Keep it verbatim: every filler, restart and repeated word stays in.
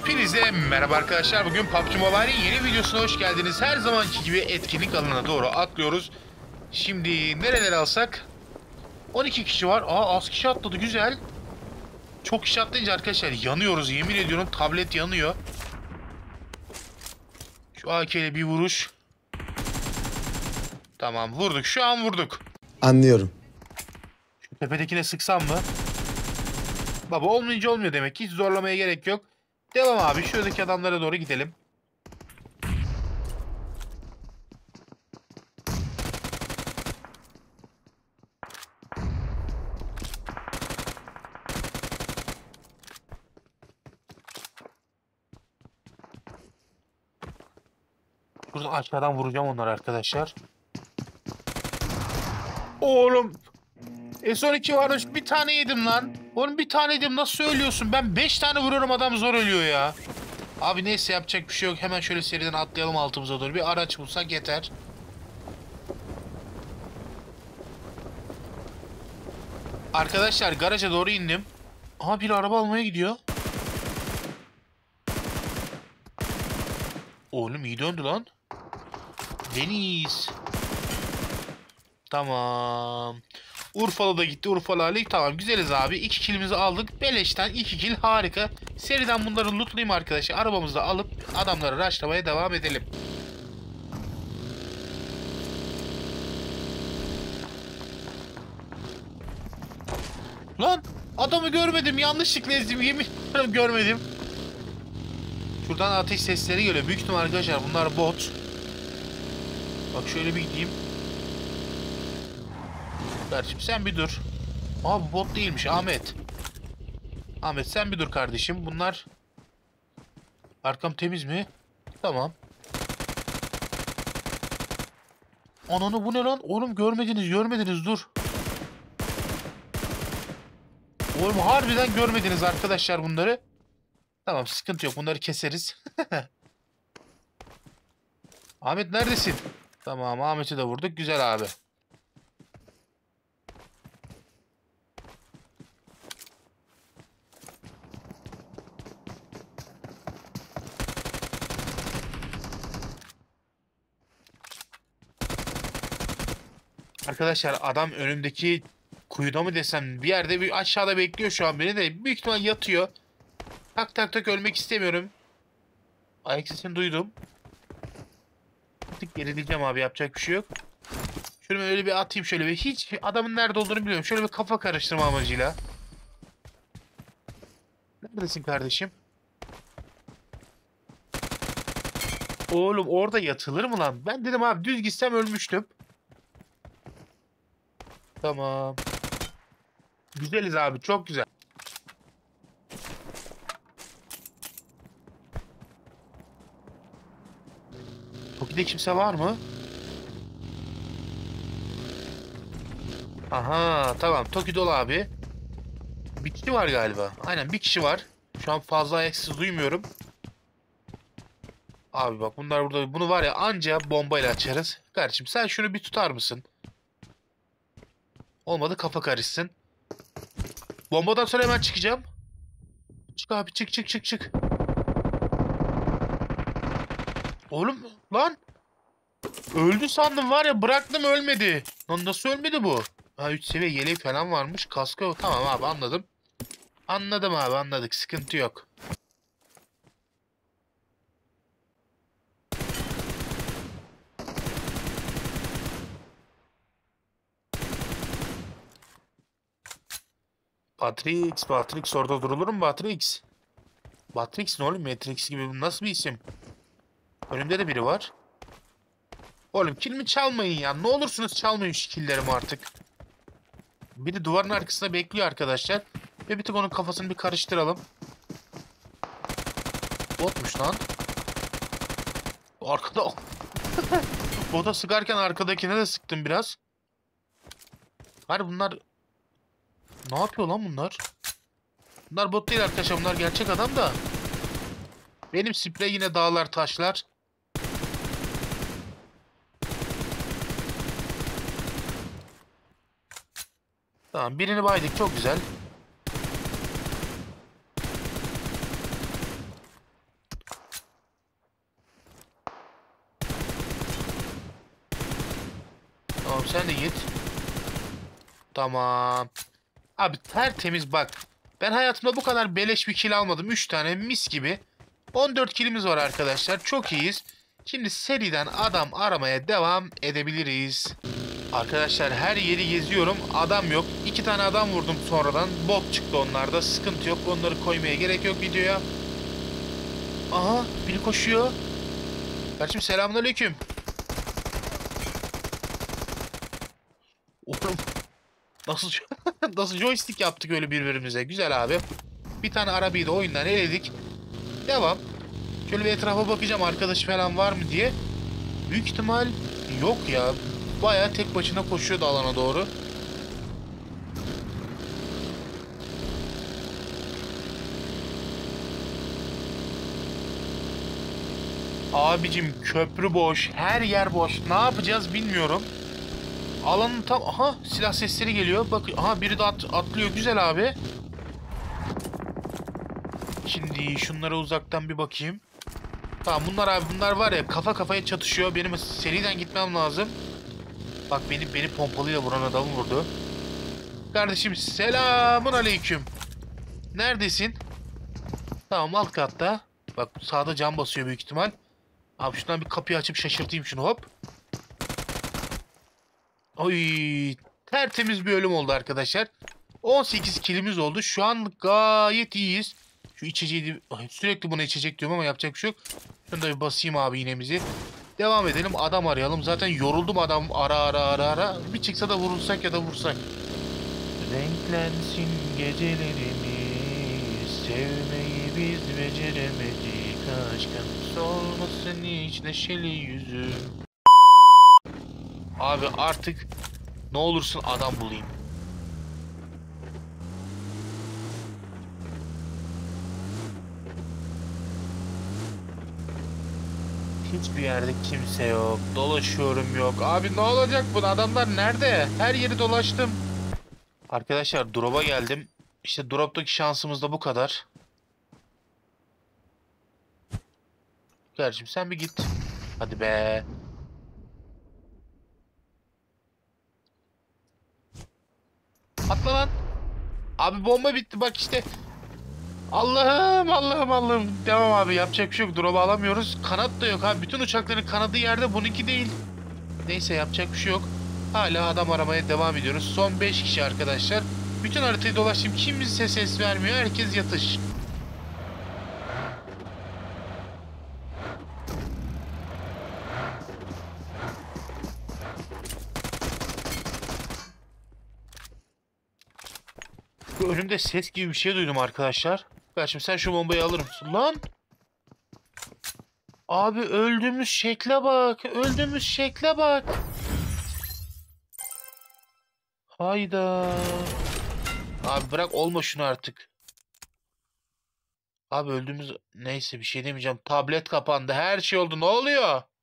Hepinize merhaba arkadaşlar. Bugün P U B G Mobile'in yeni videosuna hoş geldiniz. Her zamanki gibi etkinlik alanına doğru atlıyoruz. Şimdi nereleri alsak? on iki kişi var. Aa, az kişi atladı, güzel. Çok kişi atlayınca arkadaşlar yanıyoruz. Yemin ediyorum tablet yanıyor. Şu A K ile bir vuruş. Tamam, vurduk. Şu an vurduk. Anlıyorum. Şu tepedekine sıksam mı? Baba olmayınca olmuyor demek ki. Hiç zorlamaya gerek yok. Devam abi. Şuradaki adamlara doğru gidelim. Burada aşağıdan vuracağım onları arkadaşlar. Oğlum. S on iki varmış. Bir tane yedim lan. Oğlum bir tane yedim. Nasıl söylüyorsun? Ben beş tane vuruyorum, adam zor ölüyor ya. Abi neyse, yapacak bir şey yok. Hemen şöyle seriden atlayalım altımıza doğru. Bir araç bulsak yeter. Arkadaşlar garaja doğru indim. Aha, bir araba almaya gidiyor. Oğlum iyi döndü lan. Deniz. Tamam. Urfalı da gitti. Urfalı Ali. Tamam, güzeliz abi. İki killimizi aldık. Beleşten iki kill, harika. Seriden bunları lootlayayım arkadaşlar. Arabamızı alıp adamları rushlamaya devam edelim. Lan adamı görmedim. Yanlışlıkla ezdim. Yemin ederim görmedim. Şuradan ateş sesleri geliyor. Büyük ihtimal arkadaşlar bunlar bot. Bak şöyle bir gideyim. Kardeşim sen bir dur. Aa, bu bot değilmiş Ahmet. Ahmet sen bir dur kardeşim. Bunlar... Arkam temiz mi? Tamam. Ananı, bu ne lan? Oğlum görmediniz görmediniz dur. Oğlum harbiden görmediniz arkadaşlar bunları. Tamam, sıkıntı yok, bunları keseriz. Ahmet neredesin? Tamam, Ahmet'i de vurduk, güzel abi. Arkadaşlar adam önümdeki kuyuda mı desem, bir yerde, bir aşağıda bekliyor şu an beni de. Büyük ihtimal yatıyor. Tak tak tak, ölmek istemiyorum. Ayak sesini duydum. Bir tık gerileyeceğim abi, yapacak bir şey yok. Şöyle öyle bir atayım, şöyle bir, hiç adamın nerede olduğunu bilmiyorum. Şöyle bir kafa karıştırma amacıyla. Neredesin kardeşim? Oğlum orada yatılır mı lan? Ben dedim abi, düz gitsem ölmüştüm. Tamam. Güzeliz abi, çok güzel. Toki'de kimse var mı? Aha tamam, Toki dolu abi. Bir kişi var galiba. Aynen, bir kişi var. Şu an fazla ayaksız duymuyorum. Abi bak bunlar burada. Bunu var ya anca bombayla açarız. Kardeşim sen şunu bir tutar mısın? Olmadı kafa karışsın. Bombadan sonra hemen çıkacağım. Çık abi, çık çık çık çık. Oğlum lan. Öldü sandım var ya, bıraktım ölmedi. Lan nasıl ölmedi bu? Ha, üç seviye yeleği falan varmış. Kaskı tamam abi, anladım. Anladım abi, anladık, sıkıntı yok. Patrix, Patrix orada durulur mu Patrix? Patrix ne oğlum, Matrix gibi nasıl bir isim? Önümde de biri var. Oğlum kilimi çalmayın ya. Ne olursunuz çalmayın şu killerimi artık. Biri duvarın arkasında bekliyor arkadaşlar. Ve bir tık onun kafasını bir karıştıralım. Botmuş lan. Arkada... Bota sıkarken arkadakine de sıktım biraz. Hani bunlar... Ne yapıyor lan bunlar? Bunlar bot değil arkadaşlar. Bunlar gerçek adam da. Benim sprey yine dağlar taşlar. Tamam, birini baydık, çok güzel. Tamam sen de git. Tamam. Abi tertemiz bak. Ben hayatımda bu kadar beleş bir kill almadım. üç tane mis gibi. on dört killimiz var arkadaşlar. Çok iyiyiz. Şimdi seriden adam aramaya devam edebiliriz. Arkadaşlar her yeri geziyorum. Adam yok. iki tane adam vurdum sonradan. Bot çıktı onlarda. Sıkıntı yok. Onları koymaya gerek yok videoya. Aha biri koşuyor. Kardeşim selamünaleyküm. Oğlum nasıl nasıl joystick yaptık öyle birbirimize. Güzel abi. Bir tane arabayı da oyundan eledik. Devam. Şöyle bir etrafa bakacağım arkadaş falan var mı diye. Büyük ihtimal yok ya. Bayağı tek başına koşuyordu alana doğru. Abicim köprü boş. Her yer boş. Ne yapacağız bilmiyorum. Alanın tam... Aha silah sesleri geliyor. Bak aha biri de at, atlıyor. Güzel abi. Şimdi şunlara uzaktan bir bakayım. Tamam bunlar abi bunlar var ya kafa kafaya çatışıyor. Benim seriden gitmem lazım. Bak beni beni pompalıyla vuran adam vurdu. Kardeşim selamun aleyküm. Neredesin? Tamam alt katta. Bak sağda cam basıyor büyük ihtimal. Abi şuradan bir kapıyı açıp şaşırtayım şunu hop. Oy tertemiz bir ölüm oldu arkadaşlar. on sekiz kilimiz oldu. Şu an gayet iyiyiz. Şu içeceği ay, sürekli buna içecek diyorum ama yapacak bir şey yok. Şunu da bir basayım abi iğnemizi. Devam edelim adam arayalım. Zaten yoruldum adam ara ara ara ara. Bir çıksa da vurulsak ya da vursak. Renklensin gecelerimiz, sevmeyi biz beceremedik aşkım. Solmasın hiç neşeli yüzüm. Abi artık ne olursun adam bulayım. Hiçbir yerde kimse yok. Dolaşıyorum yok. Abi ne olacak bu adamlar nerede? Her yeri dolaştım. Arkadaşlar drop'a geldim. İşte drop'taki şansımız da bu kadar. Kardeşim sen bir git. Hadi be. Atla lan. Abi bomba bitti bak işte. Allah'ım Allah'ım Allah'ım. Devam abi yapacak bir şey yok. Drop'u alamıyoruz. Kanat da yok abi. Bütün uçakların kanadı yerde bununki değil. Neyse yapacak bir şey yok. Hala adam aramaya devam ediyoruz. Son beş kişi arkadaşlar. Bütün haritayı dolaştım. Kimse ses vermiyor. Herkes yatış. Bu önümde ses gibi bir şey duydum arkadaşlar. Kardeşim sen şu bombayı alır mısın? Lan! Abi öldüğümüz şekle bak. Öldüğümüz şekle bak. Hayda. Abi bırak olma şunu artık. Abi öldüğümüz... Neyse bir şey demeyeceğim. Tablet kapandı. Her şey oldu. Ne oluyor?